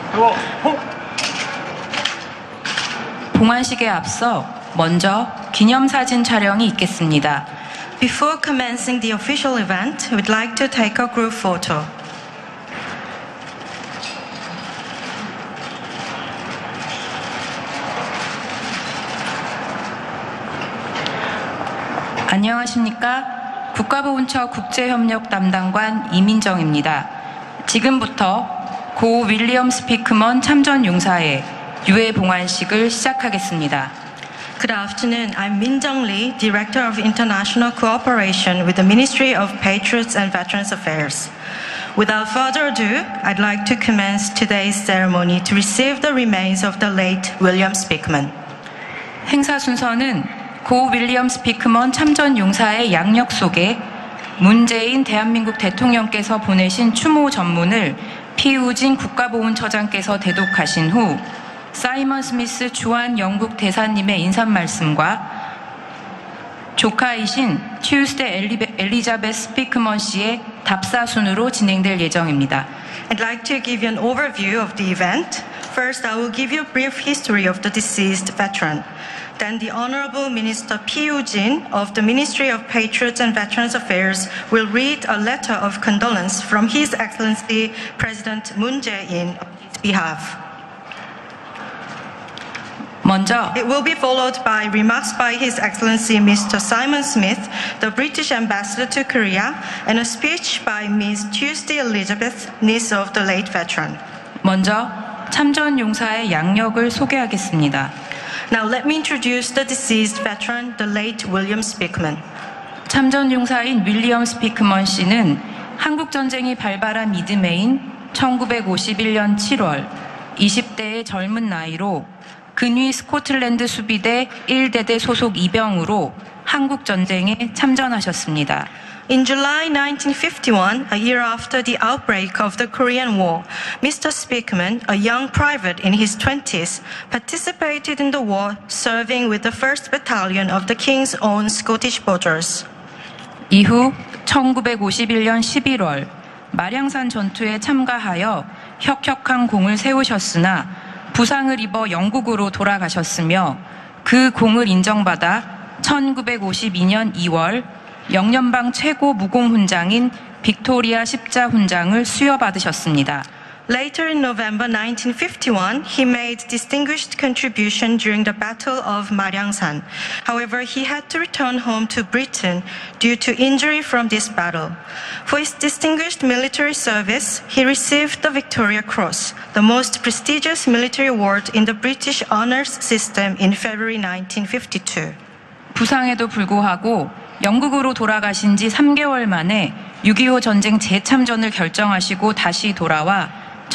봉환식에 앞서 먼저 기념사진 촬영이 있겠습니다. Before commencing the official event, we'd like to take a group photo. 안녕하십니까? 국가보훈처 국제협력 담당관 이민정입니다. 지금부터 고 윌리엄 스피크먼 참전용사의 유해 봉환식을 시작하겠습니다. Good afternoon. I'm Min Jung Lee, Director of International Cooperation with the Ministry of Patriots and Veterans Affairs. Without further ado, I'd like to commence today's ceremony to receive the remains of the late William Speakman. 행사 순서는 고 윌리엄 스피크먼 참전용사의 양력 속에 문재인 대한민국 대통령께서 보내신 추모 전문을 피우진 국가보훈처장께서 대독하신 후 사이먼 스미스 주한 영국 대사님의 인사말씀과 조카이신 튜스데 엘리자베스 스피크먼 씨의 답사 순으로 진행될 예정입니다. I'd like to give you an overview of the event. First, I will give you a brief history of the deceased veteran. Then the Honorable Minister Pi Woo-jin of the Ministry of Patriots and Veterans Affairs will read a letter of condolence from His Excellency President Moon Jae-in on his behalf. 먼저 It will be followed by remarks by His Excellency Mr. Simon Smith, the British Ambassador to Korea, and a speech by Ms. Tuesday Elizabeth, niece of the late veteran. 먼저 참전용사의 양력을 소개하겠습니다. Now let me introduce the deceased veteran, the late William Speakman. 참전용사인 윌리엄 스피크먼 씨는 한국전쟁이 발발한 이듬해인 1951년 7월 20대의 젊은 나이로 근위 스코틀랜드 수비대 1대대 소속 이병으로 한국전쟁에 참전하셨습니다. In July 1951, a year after the outbreak of the Korean War, Mr. Speakman, a young private in his 20s, participated in the war, serving with the 1st Battalion of the King's Own Scottish Borders. 이후 1951년 11월 마량산 전투에 참가하여 혁혁한 공을 세우셨으나 부상을 입어 영국으로 돌아가셨으며 그 공을 인정받아 1952년 2월 영연방 최고 무공훈장인 빅토리아 십자훈장을 수여받으셨습니다. Later in November 1951, he made distinguished contribution during the Battle of Maryangsan. However, he had to return home to Britain due to injury from this battle. For his distinguished military service, he received the Victoria Cross, the most prestigious military award in the British honors system in February 1952. 부상에도 불구하고 영국으로 돌아가신 지 3개월 만에 6.25 전쟁 재참전을 결정하시고 다시 돌아와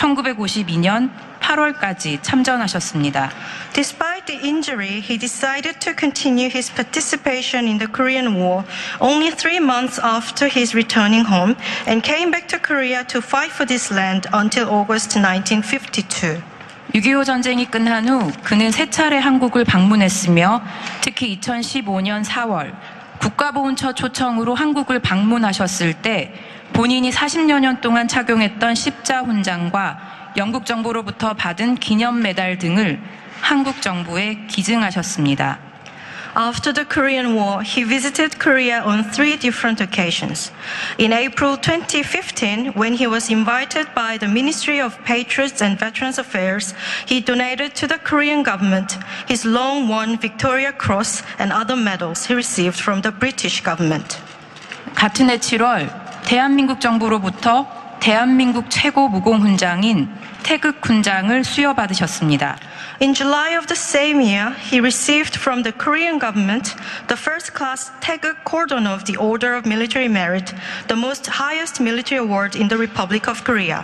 1952년 8월까지 참전하셨습니다. Despite the injury, he decided to continue his participation in the Korean War only 3 months after his returning home and came back to Korea to fight for this land until August 1952. 6.25 전쟁이 끝난 후 그는 3차례 한국을 방문했으며 특히 2015년 4월 국가보훈처 초청으로 한국을 방문하셨을 때 본인이 40여 년 동안 착용했던 십자훈장과 영국 정부로부터 받은 기념 메달 등을 한국 정부에 기증하셨습니다. After the Korean War, he visited Korea on 3 different occasions. In April 2015, when he was invited by the Ministry of Patriots and Veterans Affairs, he donated to the Korean government his long-won Victoria Cross and other medals he received from the British government. 같은 해 7월 대한민국 정부로부터 대한민국 최고 무공훈장인 태극훈장을 수여받으셨습니다. In July of the same year, he received from the Korean government the first-class Taeguk Cordon of the Order of Military Merit, the most highest military award in the Republic of Korea.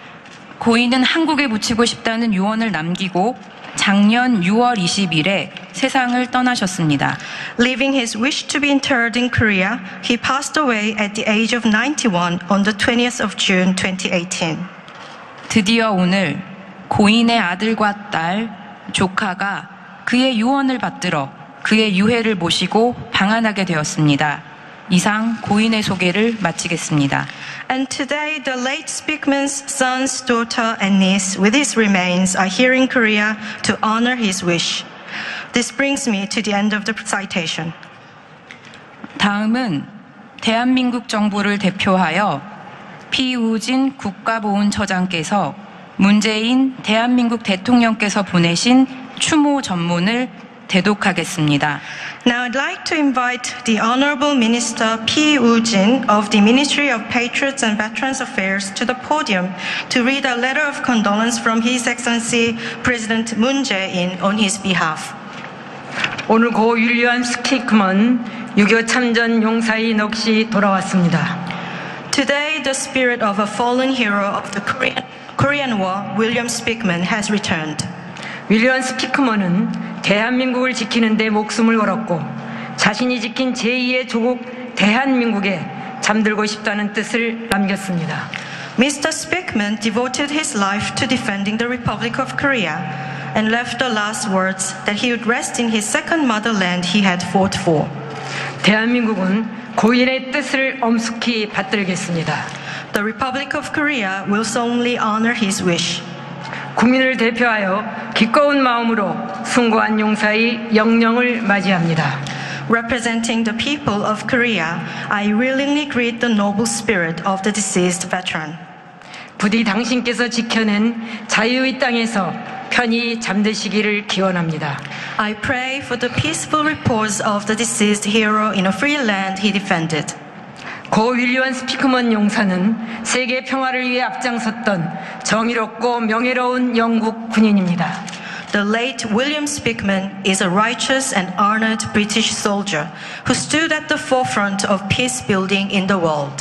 고인은 한국에 묻히고 싶다는 유언을 남기고 작년 6월 20일에 세상을 떠나셨습니다. Leaving his wish to be interred in Korea, he passed away at the age of 91 on the 20th of June 2018. 드디어 오늘 고인의 아들과 딸, 조카가 그의 유언을 받들어 그의 유해를 모시고 방한하게 되었습니다. 이상 고인의 소개를 마치겠습니다. And today, the late Speakman's sons, daughter, and niece, with his remains, are here in Korea to honor his wish. This brings me to the end of the citation. 다음은 대한민국 정부를 대표하여 피우진 국가보훈처장께서 문재인 대한민국 대통령께서 보내신 추모 전문을 대독하겠습니다. Now I'd like to invite the Honorable Minister P. Woo-jin of the Ministry of Patriots and Veterans Affairs to the podium to read a letter of condolence from His Excellency President Moon Jae-in on his behalf. 오늘 고 윌리엄 스피크먼 6.25 참전 용사의 넋이 돌아왔습니다. Today, the spirit of a fallen hero of the Korean War, William Speakman, has returned. 윌리엄 스피크먼은 대한민국을 지키는 데 목숨을 걸었고 자신이 지킨 제2의 조국 대한민국에 잠들고 싶다는 뜻을 남겼습니다. Mr. Speakman devoted his life to defending the Republic of Korea and left the last words that he would rest in his second motherland he had fought for. 대한민국은 고인의 뜻을 엄숙히 받들겠습니다. The Republic of Korea will solemnly honor his wish. 국민을 대표하여 기꺼운 마음으로 숭고한 용사의 영령을 맞이합니다. Representing the people of Korea, I willingly greet the noble spirit of the deceased veteran. 부디 당신께서 지켜낸 자유의 땅에서 편히 잠드시기를 기원합니다. I pray for the peaceful repose of the deceased hero in a free land he defended. 고 윌리엄 스피크먼 용사는 세계 평화를 위해 앞장섰던 정의롭고 명예로운 영국 군인입니다. The late William Speakman is a righteous and honored British soldier who stood at the forefront of peace building in the world.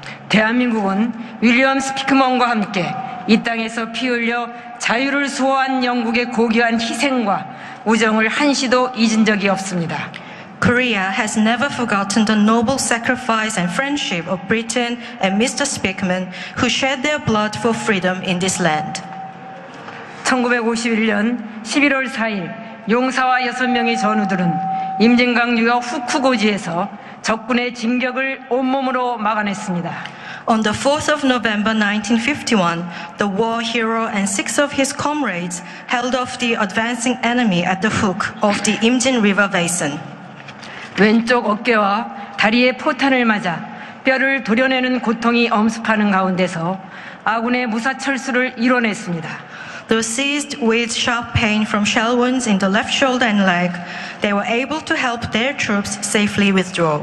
대한민국은 윌리엄 스피크먼과 함께 이 땅에서 피 흘려 자유를 수호한 영국의 고귀한 희생과 우정을 한시도 잊은 적이 없습니다. Korea has never forgotten the noble sacrifice and friendship of Britain and Mr. Speakman, who shed their blood for freedom in this land. 1951년 11월 4일 용사와 6명의 전우들은 임진강 유역 후쿠고지에서 적군의 진격을 온몸으로 막아냈습니다. On the 4th of November 1951, the war hero and 6 of his comrades held off the advancing enemy at the hook of the Imjin River basin. 왼쪽 어깨와 다리에 포탄을 맞아 뼈를 도려내는 고통이 엄습하는 가운데서 아군의 무사철수를 이뤄냈습니다. Though seized with sharp pain from shell wounds in the left shoulder and leg, they were able to help their troops safely withdraw.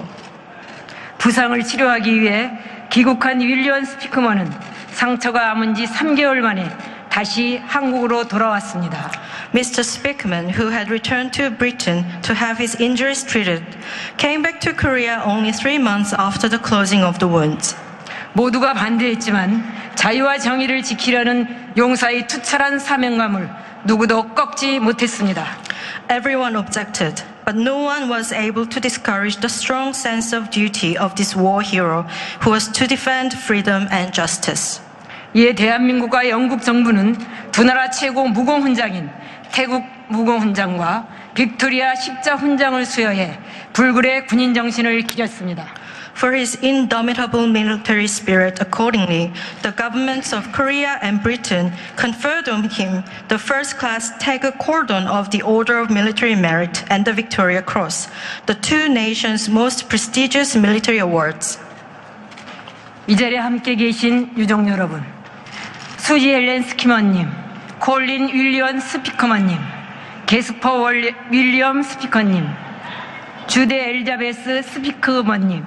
부상을 치료하기 위해 귀국한 윌리엄 스피크먼은 상처가 아문 지 3개월 만에 다시 한국으로 돌아왔습니다. Mr. Speakman, who had returned to Britain to have his injuries treated, came back to Korea only 3 months after the closing of the wounds. 모두가 반대했지만 자유와 정의를 지키려는 용사의 투철한 사명감을 누구도 꺾지 못했습니다. Everyone objected, but no one was able to discourage the strong sense of duty of this war hero who was to defend freedom and justice. 이에 대한민국과 영국 정부는 두 나라 최고 무공훈장인 태국 무공훈장과 빅토리아 십자훈장을 수여해 불굴의 군인 정신을 기렸습니다. For his indomitable military spirit, accordingly, the governments of Korea and Britain conferred on him the first-class Taegu Cordon of the Order of Military Merit and the Victoria Cross, the two nations' most prestigious military awards. 이 자리에 함께 계신 유족 여러분, 수지 앨런 스키먼님, 콜린 윌리엄 스피커먼님, 게스퍼 윌리엄 스피커님, 주대 엘자베스 스피커먼님,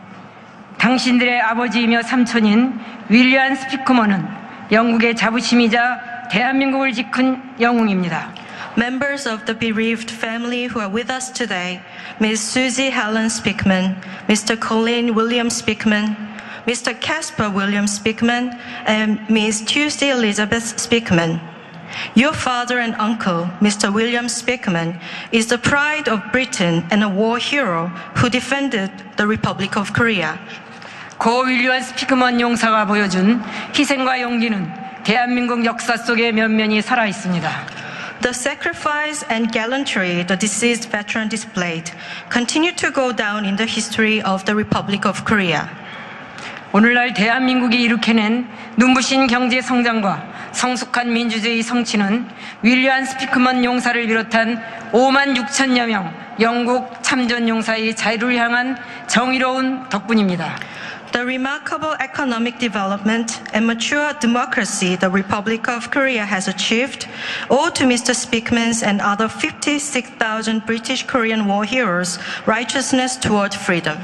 당신들의 아버지이며 삼촌인 윌리엄 스피커먼은 영국의 자부심이자 대한민국을 지킨 영웅입니다. Members of the bereaved family who are with us today, Ms. Susie Helen Speakman, Mr. Colin William Speakman, Mr. Casper William Speakman, and Ms. Tuesday Elizabeth Speakman. Your father and uncle, Mr. William Speakman, is the pride of Britain and a war hero who defended the Republic of Korea. 고 윌리엄 스피크먼 용사가 보여준 희생과 용기는 대한민국 역사 속에 면면히 살아 있습니다. The sacrifice and gallantry the deceased veteran displayed continue to go down in the history of the Republic of Korea. 오늘날 대한민국이 일으켜낸 눈부신 경제 성장과 성숙한 민주주의 성취는 윌리엄 스피크먼 용사를 비롯한 5만 6천여 명 영국 참전 용사의 자유를 향한 정의로운 덕분입니다. The remarkable economic development and mature democracy the Republic of Korea has achieved owe to Mr. Speakman's and other 56,000 British Korean war heroes' righteousness toward freedom.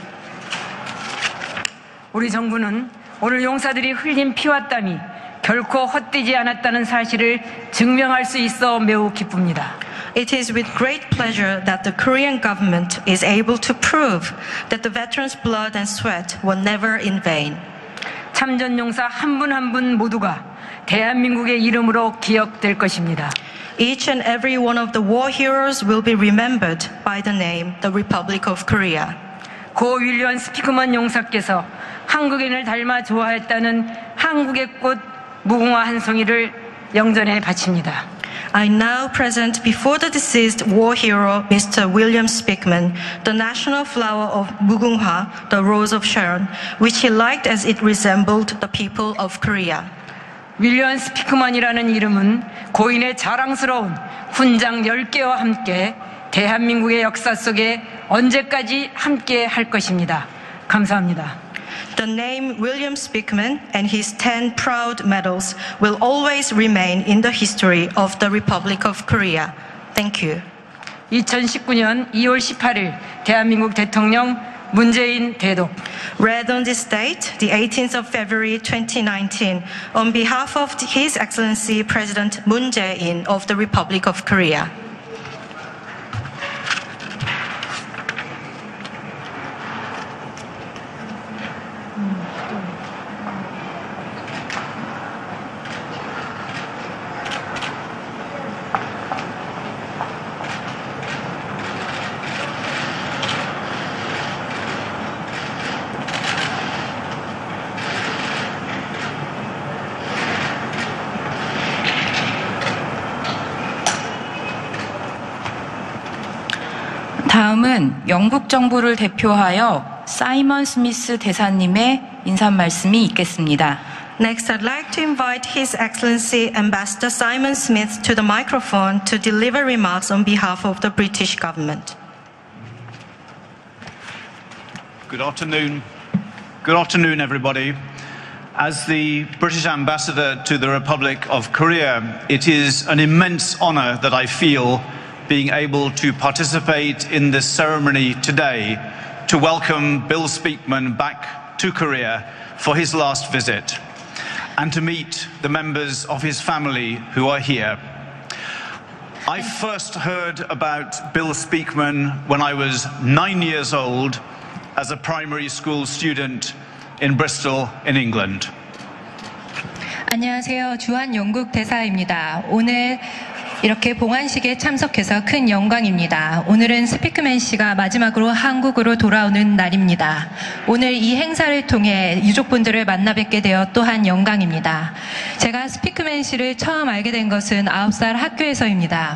우리 정부는 오늘 용사들이 흘린 피와 땀이 결코 헛되지 않았다는 사실을 증명할 수 있어 매우 기쁩니다. It is with great pleasure that the Korean government is able to prove that the veterans' blood and sweat were never in vain. 참전 용사 한 분 한 분 모두가 대한민국의 이름으로 기억될 것입니다. Each and every one of the war heroes will be remembered by the name the Republic of Korea. 고 윌리엄 스피크먼 용사께서 한국인을 닮아 좋아했다는 한국의 꽃 무궁화 한 송이를 영전에 바칩니다. I now present before the deceased war hero, Mr. William Speakman, the national flower of Mugunghwa, the Rose of Sharon, which he liked as it resembled the people of Korea. 윌리엄 스피크먼이라는 이름은 고인의 자랑스러운 훈장 10개와 함께 대한민국의 역사 속에 언제까지 함께 할 것입니다. 감사합니다. The name William Speakman and his 10 proud medals will always remain in the history of the Republic of Korea. Thank you. 2019년 2월 18일 대한민국 대통령 문재인 대독. Read on this date, the 18th of February 2019, on behalf of His Excellency President Moon Jae-in of the Republic of Korea. 다음은 영국 정부를 대표하여 사이먼 스미스 대사님의 인사 말씀이 있겠습니다. Next, I'd like to invite His Excellency Ambassador Simon Smith to the microphone to deliver remarks on behalf of the British government. Good afternoon. Good afternoon, everybody. As the British Ambassador to the Republic of Korea, it is an immense honor that I feel being able to participate in this ceremony today to welcome Bill Speakman back to Korea for his last visit and to meet the members of his family who are here. I first heard about Bill Speakman when I was 9 years old as a primary school student in Bristol in England. 안녕하세요. 주한 영국 대사입니다. 오늘 이렇게 봉안식에 참석해서 큰 영광입니다. 오늘은 스피크맨 씨가 마지막으로 한국으로 돌아오는 날입니다. 오늘 이 행사를 통해 유족분들을 만나 뵙게 되어 또한 영광입니다. 제가 스피크맨 씨를 처음 알게 된 것은 9살 학교에서입니다.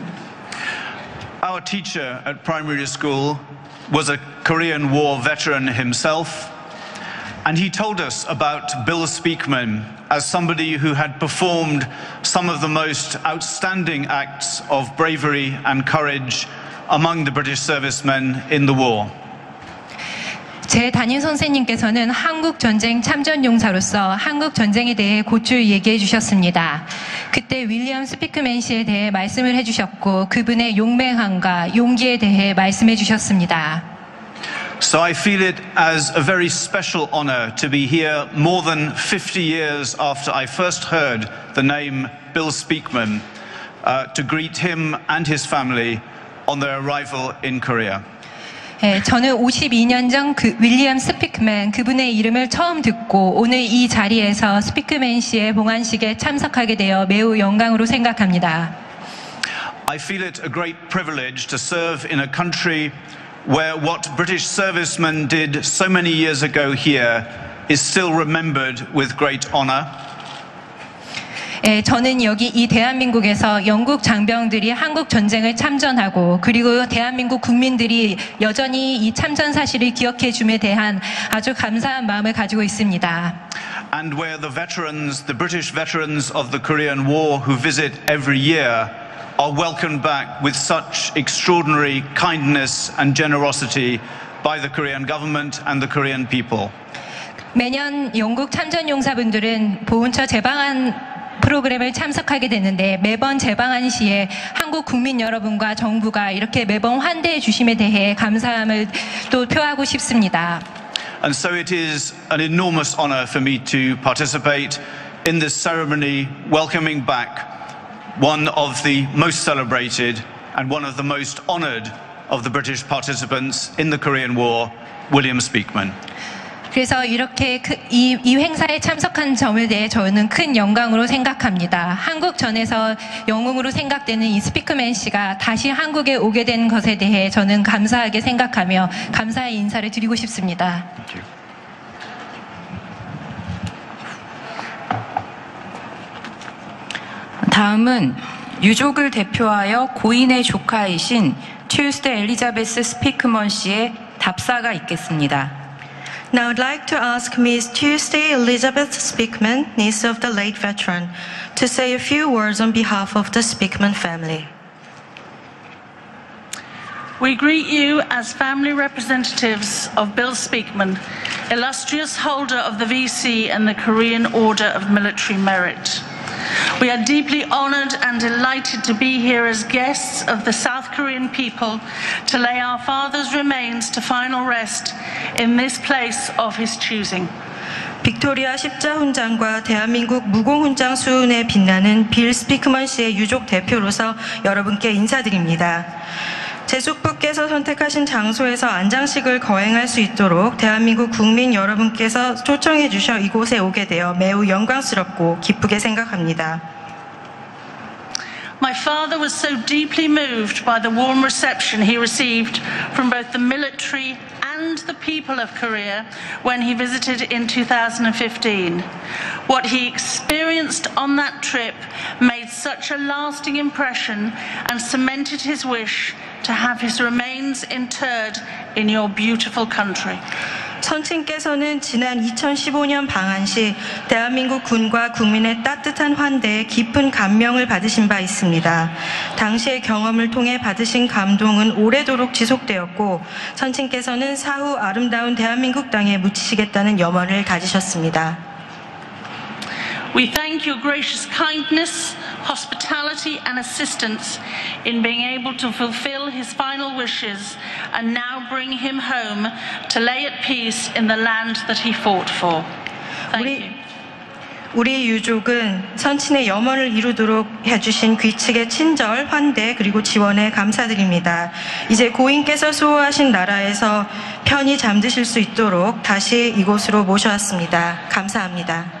Our teacher at primary school was a Korean War veteran himself, and he told us about Bill Speakman as somebody who had performed some of the most outstanding acts of bravery and courage among the British servicemen in the war. 제 담임 선생님께서는 한국 전쟁 참전 용사로서 한국 전쟁에 대해 곧줄 얘기해 주셨습니다. 그때 윌리엄 스피크맨 씨에 대해 말씀을 해 주셨고 그분의 용맹함과 용기에 대해 말씀해 주셨습니다. So I feel it as a very special honor to be here more than 50 years after I first heard the name Bill Speakman to greet him and his family on their arrival in Korea. 저는 52년 전 윌리엄 스피크맨 그분의 이름을 처음 듣고 오늘 이 자리에서 스피크맨 씨의 봉안식에 참석하게 되어 매우 영광으로 생각합니다. I feel it a great privilege to serve in a country where what British servicemen did so many years ago here is still remembered with great honor. 저는 여기 이 대한민국에서 영국 장병들이 한국 전쟁을 참전하고 그리고 대한민국 국민들이 여전히 이 참전 사실을 기억해 줌에 대한 아주 감사한 마음을 가지고 있습니다. And where the veterans, the British veterans of the Korean War who visit every year are welcomed back with such extraordinary kindness and generosity by the Korean government and the Korean people. 매년 영국 참전용사분들은 보훈처 재방한 프로그램을 참석하게 되는데 매번 재방한 시에 한국 국민 여러분과 정부가 이렇게 매번 환대해 주심에 대해 감사함을 또 표하고 싶습니다. And so it is an enormous honor for me to participate in this ceremony welcoming back one of the most celebrated and one of the most honored of the British participants in the Korean War, William Speakman. 그래서 이렇게 이 행사에 참석한 점에 대해 저는 큰 영광으로 생각합니다. 한국전에서 영웅으로 생각되는 이 스피크맨 씨가 다시 한국에 오게 된 것에 대해 저는 감사하게 생각하며 감사의 인사를 드리고 싶습니다. 다음은 유족을 대표하여 고인의 조카이신 튜스데 엘리자베스 스피크먼 씨의 답사가 있겠습니다. Now I'd like to ask Ms. Tuesday Elizabeth Speakman, niece of the late veteran, to say a few words on behalf of the Speakman family. We greet you as family representatives of Bill Speakman, illustrious holder of the VC and the Korean Order of Military Merit. We are deeply honored and delighted to be here as guests of the South Korean people to lay our father's remains to final rest in this place of his choosing. 빅토리아 십자훈장과 대한민국 무공훈장 수훈에 빛나는 빌 스피크먼 씨의 유족 대표로서 여러분께 인사드립니다. 제 숙부께서 선택하신 장소에서 안장식을 거행할 수 있도록 대한민국 국민 여러분께서 초청해 주셔 이곳에 오게 되어 매우 영광스럽고 기쁘게 생각합니다. My father was so deeply moved by the warm reception he received from both the military and the people of Korea when he visited in 2015. What he experienced on that trip made such a lasting impression and cemented his wish to have his remains interred in your beautiful country. 선친께서는 지난 2015년 방한 시 대한민국 군과 국민의 따뜻한 환대에 깊은 감명을 받으신 바 있습니다. 당시의 경험을 통해 받으신 감동은 오래도록 지속되었고 선친께서는 사후 아름다운 대한민국 땅에 묻히시겠다는 염원을 가지셨습니다. We thank your gracious kindness, hospitality and assistance in being able to fulfill his final wishes and now bring him home to lay at peace in the land that he fought for. Thank you. 우리 유족은 선친의 염원을 이루도록 해주신 귀측의 친절, 환대 그리고 지원에 감사드립니다. 이제 고인께서 수호하신 나라에서 편히 잠드실 수 있도록 다시 이곳으로 모셔왔습니다. 감사합니다.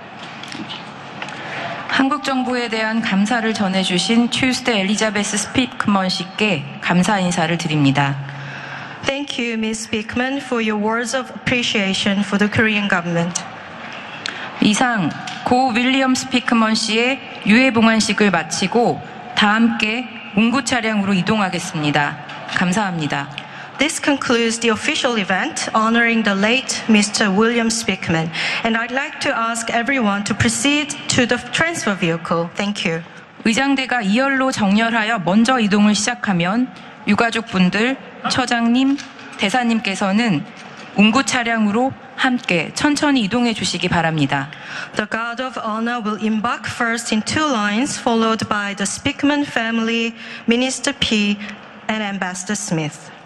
한국 정부에 대한 감사를 전해주신 튜스데 엘리자베스 스피크먼 씨께 감사 인사를 드립니다. Thank you, Ms. Speakman, for your words of appreciation for the Korean government. 이상 고 윌리엄 스피크먼 씨의 유해봉환식을 마치고 다 함께 운구 차량으로 이동하겠습니다. 감사합니다. This concludes the official event honoring the late Mr. William Speakman, and I'd like to ask everyone to proceed to the transfer vehicle. Thank you. 의장대가 2열로 정렬하여 먼저 이동을 시작하면 유가족분들, 처장님, 대사님께서는 운구 차량으로 함께 천천히 이동해 주시기 바랍니다. The guard of honor will embark first in two lines, followed by the Speakman family, Minister P, and Ambassador Smith.